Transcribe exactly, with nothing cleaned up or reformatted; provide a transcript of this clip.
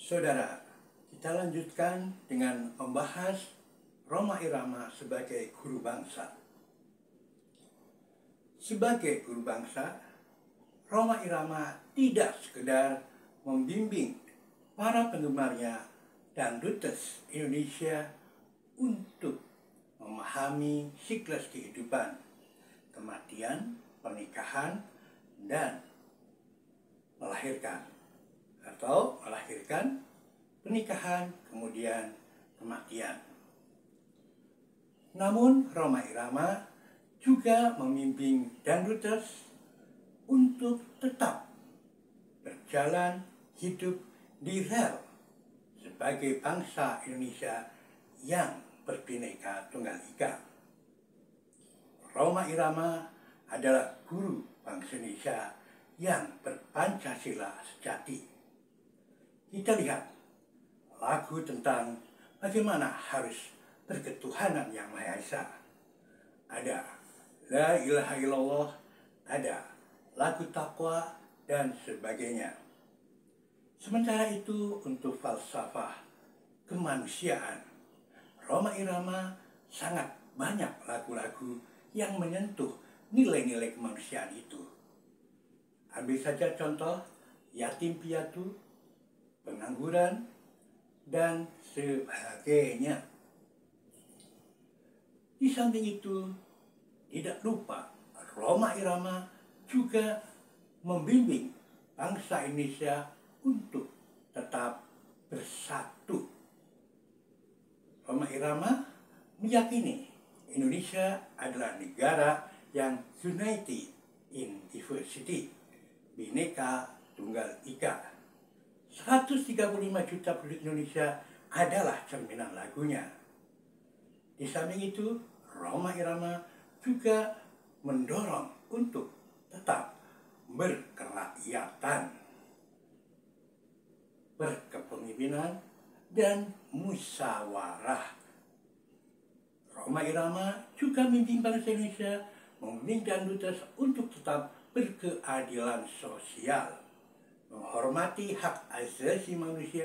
Saudara, kita lanjutkan dengan membahas Rhoma Irama sebagai guru bangsa. Sebagai guru bangsa, Rhoma Irama tidak sekedar membimbing para penggemarnya dan dangduters Indonesia untuk memahami siklus kehidupan, kematian, pernikahan, dan melahirkan atau melahirkan, pernikahan, kemudian kematian. Namun Rhoma Irama juga membimbing dangduters untuk tetap berjalan hidup di rel sebagai bangsa Indonesia yang berbineka tunggal ika. Rhoma Irama adalah guru bangsa Indonesia yang berpancasila sejati. Kita lihat lagu tentang bagaimana harus berketuhanan yang Maha Esa. Ada La ilaha illallah, ada lagu takwa, dan sebagainya. Sementara itu untuk falsafah kemanusiaan, Rhoma Irama sangat banyak lagu-lagu yang menyentuh nilai-nilai kemanusiaan itu. Ambil saja contoh yatim piatu, pengangguran, dan sebagainya. Di samping itu, tidak lupa Rhoma Irama juga membimbing bangsa Indonesia untuk tetap bersatu. Rhoma Irama meyakini Indonesia adalah negara yang united in diversity, Bhinneka Tunggal Ika. seratus tiga puluh lima juta penduduk Indonesia adalah cerminan lagunya. Di samping itu, Rhoma Irama juga mendorong untuk tetap berkerakyatan, berkepemimpinan, dan musyawarah. Rhoma Irama juga membimbing bangsa Indonesia, membimbing dangduters untuk tetap berkeadilan sosial, menghormati hak asasi manusia,